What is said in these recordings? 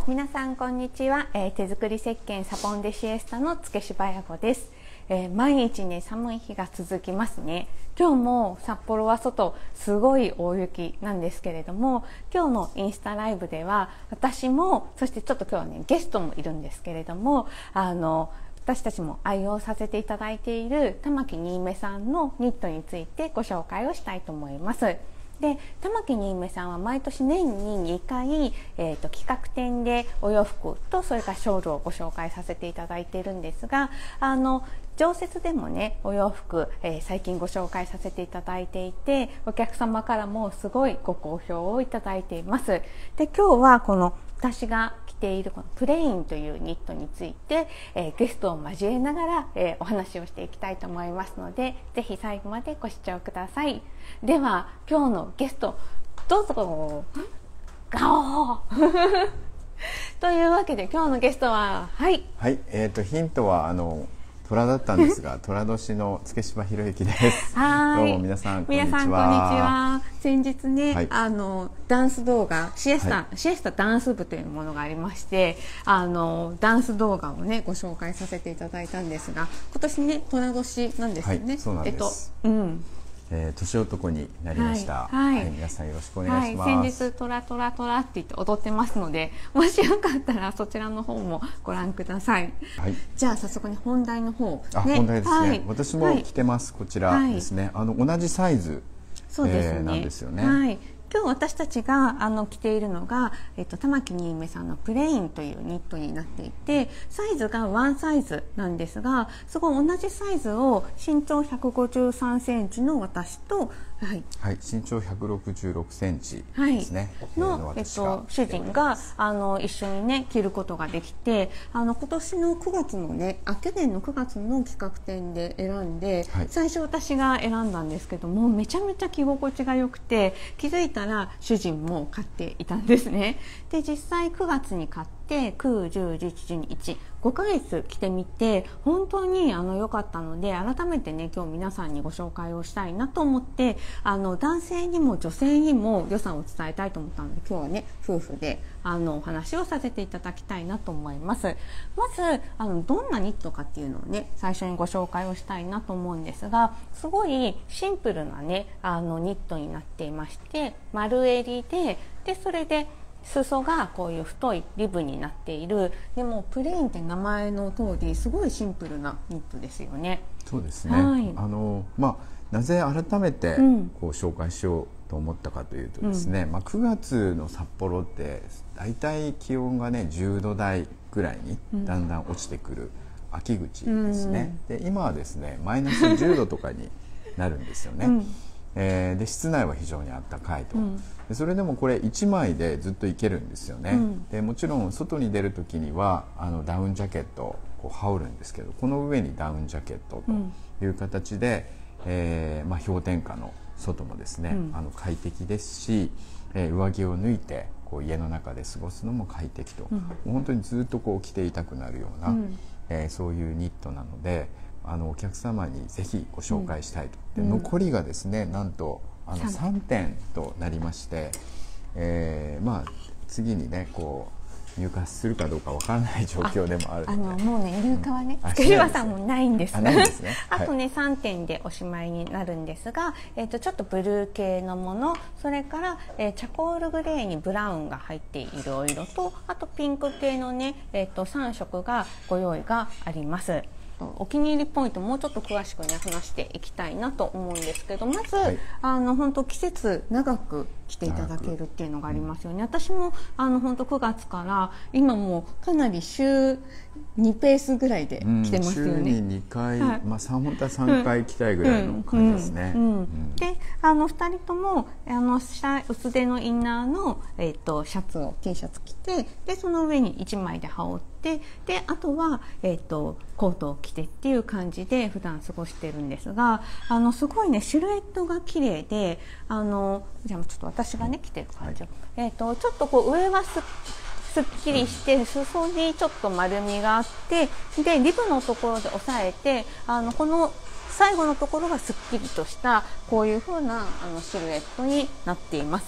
皆さんこんにちは、手作り石鹸サボンデシエスタのつけしばや子です。毎日ね寒い日が続きますね。今日も札幌は外すごい大雪なんですけれども、今日のインスタライブでは私もそしてちょっと今日はねゲストもいるんですけれども、私たちも愛用させていただいている玉木新芽さんのニットについてご紹介をしたいと思います。で、玉木新芽さんは毎年年に2回、企画展でお洋服とそれからショールをご紹介させていただいているんですが、常設でもねお洋服、最近ご紹介させていただいていて、お客様からもすごいご好評をいただいています。で、今日はこの私が着ているこのプレインというニットについて、ゲストを交えながら、お話をしていきたいと思いますので、ぜひ最後までご視聴ください。では今日のゲストどうぞ。ガオーというわけで今日のゲストはヒントは虎だったんですが虎年の月柴博之です。どうも皆さんこんにちは。 先日ね、ダンス動画シエスタダンス部というものがありまして、ダンス動画をねご紹介させていただいたんですが、今年ね虎年なんですよね。 そうなんです。年男になりました。皆さんよろしくお願いします。 先日トラトラトラって言って踊ってますので、もしよかったらそちらの方もご覧ください。じゃあ早速に本題の方、 本題ですね。私も着てます。こちらですね。同じサイズなんですよね。 今日私たちが着ているのが、玉木新芽さんのプレインというニットになっていて、サイズがワンサイズなんですが、すごい同じサイズを身長153センチの私と、 身長166センチですね。 の主人が一緒にね着ることができて、今年の9月のね去年の9月の企画展で選んで、最初私が選んだんですけども、めちゃめちゃ着心地が良くて、気づいたら主人も買っていたんですね。で、実際9月に買って9、10、11、12、1、5ヶ月着てみて本当に良かったので、改めてね今日皆さんにご紹介をしたいなと思って、男性にも女性にも良さを伝えたいと思ったので、今日はね夫婦でお話をさせていただきたいなと思います。まずどんなニットかっていうのをね最初にご紹介をしたいなと思うんですが、すごいシンプルなねニットになっていまして、丸襟でそれで裾がこういう太いリブになっている。でもプレインって名前の通りすごいシンプルなニットですよね。 そうですね。なぜ改めてこう紹介しようと思ったかというとですね、9月の札幌ってだいたい気温がね10度台ぐらいにだんだん落ちてくる秋口ですね。で、今はですねマイナス10度とかになるんですよね。で、室内は非常に暖かいと。で、それでもこれ1枚でずっといけるんですよね。で、もちろん外に出る時にはダウンジャケットをこう羽織るんですけど、この上にダウンジャケットという形で、氷点下の外もですね、快適ですし、上着を脱いでこう家の中で過ごすのも快適と、もう本当にずっとこう着ていたくなるような、そういうニットなので、お客様にぜひご紹介したいと。で、残りがですねなんと3点となりまして、次にねこう入荷するかどうかわからない状況でもあるので、 もうね入荷はねつくしばさんもないんです。 ないんですね。 あとね3点でおしまいになるんですが、ちょっとブルー系のもの、それから、チャコールグレーにブラウンが入っているお色と、あとピンク系のね、3色がご用意があります。お気に入りポイントもうちょっと詳しくね話していきたいなと思うんですけど、まず、本当季節長く着ていただけるっていうのがありますよね。私も本当9月から今もうかなり週2ペースぐらいで着てますよね。 週に2回、本当は3回着たいぐらいの感じですね。 で、2人とも薄手のインナーの、シャツを T シャツ着て、でその上に1枚で羽織って、であとは、コートを着てっていう感じで普段過ごしてるんですが、すごいねシルエットが綺麗で、じゃあちょっと私がね着てる感じを、ちょっとこう上はすっきりして、裾にちょっと丸みがあって、でリブのところで押さえて、この最後のところがすっきりとしたこういう風なシルエットになっています。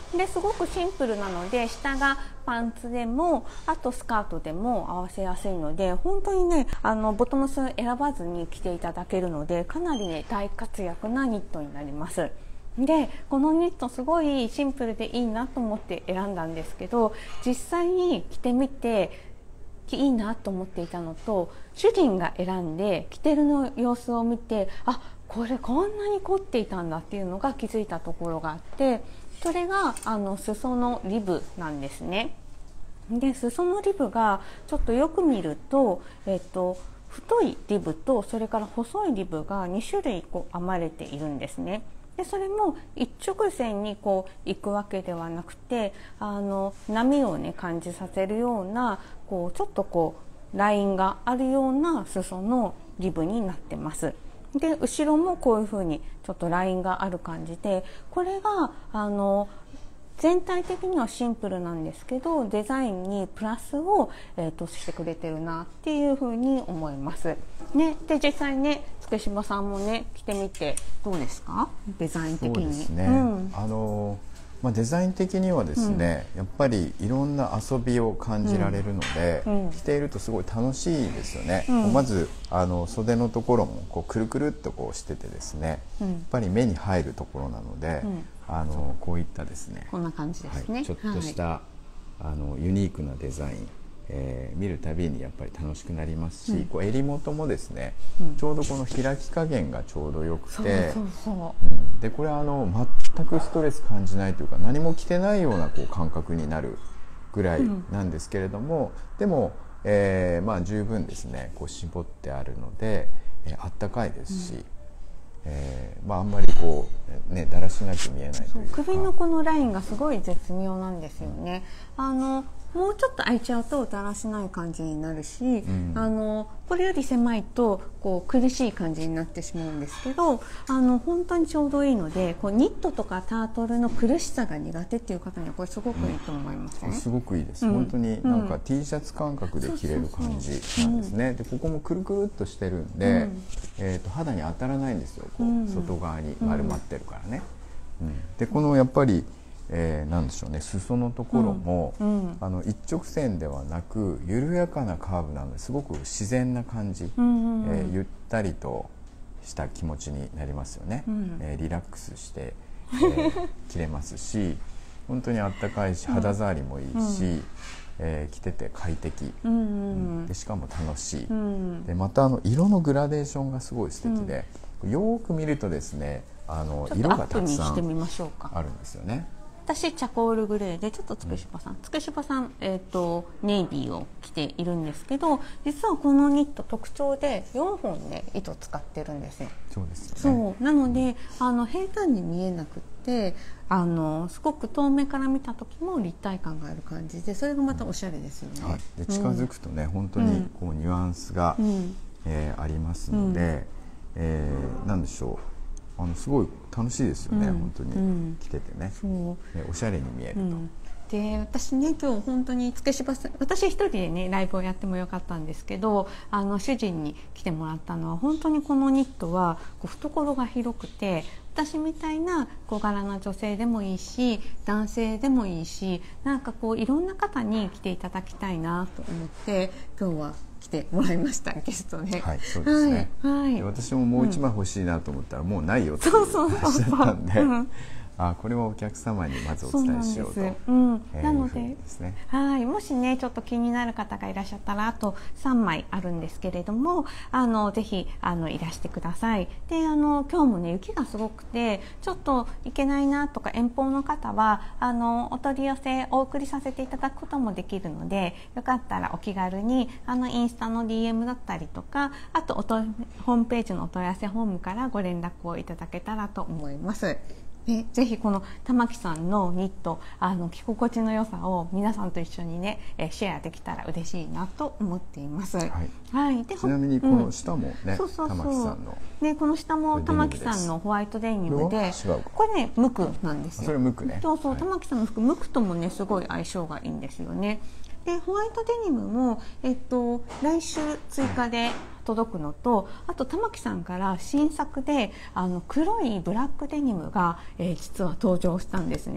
ですごくシンプルなので、下がパンツでもあとスカートでも合わせやすいので、本当にねボトムス選ばずに着ていただけるので、かなりね大活躍なニットになります。でこのニットすごいシンプルでいいなと思って選んだんですけど、実際に着てみていいなと思っていたのと、主人が選んで着てるの様子を見て、あ、これこんなに凝っていたんだっていうのが気づいたところがあって、それが裾のリブなんですね。で裾のリブがちょっとよく見ると、太いリブとそれから細いリブが2種類編まれているんですね。でそれも一直線に行くわけではなくて、波をね感じさせるようなちょっとラインがあるような裾のリブになってます。で後ろもこういう風にちょっとラインがある感じで、これが全体的にはシンプルなんですけど、デザインにプラスを、してくれてるなっていう風に思います。ね、で実際ね月柴さんもね着てみてどうですか、デザイン的に。 そうですね、デザイン的にはですね、やっぱりいろんな遊びを感じられるので、着ているとすごい楽しいですよね。まず袖のところもくるくるっとしててですね、やっぱり目に入るところなので、こういったですね、 こんな感じですね、 ちょっとした、ユニークなデザイン、見るたびにやっぱり楽しくなりますし、襟元もですね、ちょうどこの開き加減がちょうどよくて、でこれは全くストレス感じないというか、何も着てないような感覚になるぐらいなんですけれども、でも、十分ですね絞ってあるので、あったかいですし、あんまりだらしなく見えないというか、 首のこのラインがすごい絶妙なんですよね。もうちょっと開いちゃうとだらしない感じになるし、これより狭いと苦しい感じになってしまうんですけど、本当にちょうどいいので、ニットとかタートルの苦しさが苦手っていう方にはこれすごくいいと思いますね。 すごくいいです、本当になんか T シャツ感覚で着れる感じなんですね。でここもくるくるっとしてるんで、肌に当たらないんですよ、外側に丸まってるからね。でこのやっぱりなんでしょうね、裾のところも、一直線ではなく緩やかなカーブなので、すごく自然な感じ、ゆったりとした気持ちになりますよね。リラックスして、着れますし、本当にあったかいし肌触りもいいし、着てて快適、でしかも楽しい、でまた色のグラデーションがすごい素敵で、よく見るとですね色がたくさんあるんですよね。 私チャコールグレーで、ちょっと月柴さん、ネイビーを着ているんですけど、実はこのニット特徴で4本ね糸使ってるんですよ。 そうですよね。 そうなので平坦に見えなくって、すごく遠目から見た時も立体感がある感じで、それがまたおしゃれですよね。 で近づくとね、本当にニュアンスが、ありますので、なんでしょう、すごい楽しいですよね、本当に着ててね、おしゃれに見えると。 で私ね今日本当に月柴さん、私一人でねライブをやってもよかったんですけど、主人に来てもらったのは、本当にこのニットは懐が広くて、私みたいな小柄な女性でもいいし男性でもいいし、なんかいろんな方に着ていただきたいなと思って今日は来てもらいました、ゲストね。 はい、そうですね。で私ももう一枚欲しいなと思ったら、もうないよっていう話だったんで、これはお客様にまずお伝えしようと。 なので、もしねちょっと気になる方がいらっしゃったら、あと3枚あるんですけれども、ぜひいらしてください。で今日もね雪がすごくてちょっと行けないなとか、遠方の方はお取り寄せお送りさせていただくこともできるので、よかったらお気軽にインスタの DM だったりとか、あとホームページのお問い合わせフォームからご連絡をいただけたらと思います。ぜひこの玉木さんのニット着心地の良さを皆さんと一緒にねシェアできたら嬉しいなと思っています。でちなみにこの下もね、玉木さんのこの下も玉木さんのホワイトデニムで、これね無垢なんですよ。 それ無垢ね。 玉木さんの服無垢ともねすごい相性がいいんですよね。でホワイトデニムも来週追加で届くのと、あと玉木さんから新作で黒いブラックデニムが、実は登場したんですね。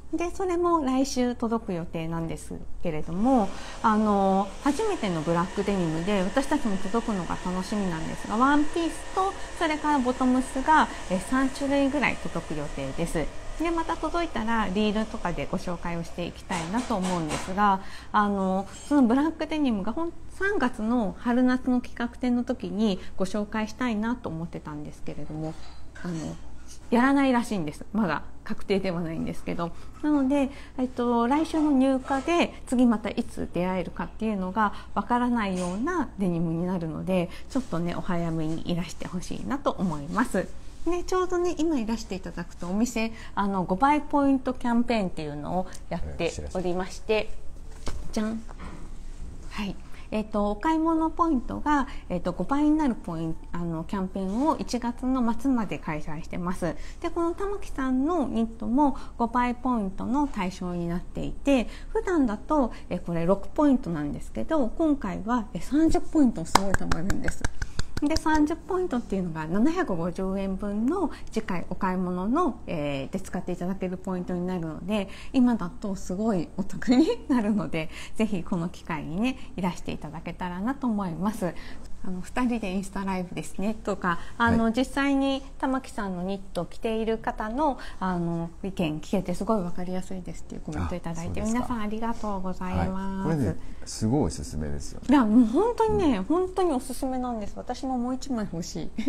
でそれも来週届く予定なんですけれども、初めてのブラックデニムで私たちも届くのが楽しみなんですが、ワンピースとそれからボトムスが3種類ぐらい届く予定です。でまた届いたらリールとかでご紹介をしていきたいなと思うんですが、そのブラックデニムが3月の春夏の企画展の時にご紹介したいなと思ってたんですけれども、やらないらしいんです。まだ確定ではないんですけど、なので、来週の入荷で次またいつ出会えるかっていうのがわからないようなデニムになるので、ちょっとねお早めにいらしてほしいなと思います。ね、ちょうどね今いらしていただくとお店5倍ポイントキャンペーンっていうのをやっておりまして、じゃん、はい、お買い物ポイントが、5倍になるキャンペーンを1月の末まで開催してます。でこの玉木さんのニットも5倍ポイントの対象になっていて、普段だとこれ6ポイントなんですけど、今回は30ポイントすごい貯まるんです。で30ポイントっていうのが750円分の次回お買い物の、で使っていただけるポイントになるので、今だとすごいお得になるので、ぜひこの機会にねいらしていただけたらなと思います。2人でインスタライブですねとか、実際に玉木さんのニットを着ている方の意見聞けてすごい分かりやすいですっていうコメントいただいて、皆さんありがとうございます。 これねすごいおすすめですよね。 いやもう本当にね、本当におすすめなんです。私ももう1枚欲しい。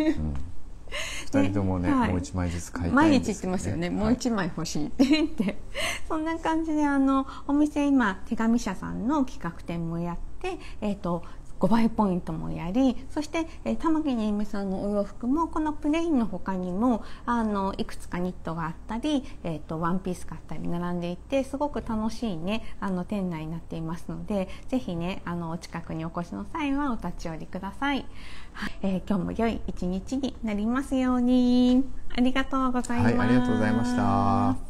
2人ともね、もう1枚ずつ買いたいんですけどね。 毎日言ってますよね、もう1枚欲しいって言ってそんな感じでお店今手紙社さんの企画展もやって、5倍ポイントもやり、そして玉木ねゆめさんのお洋服もこのプレインの他にもいくつかニットがあったり、ワンピースがあったり並んでいて、すごく楽しいね店内になっていますので、ぜひねお近くにお越しの際はお立ち寄りください。今日も良い一日になりますように。ありがとうございます。 はい、ありがとうございました。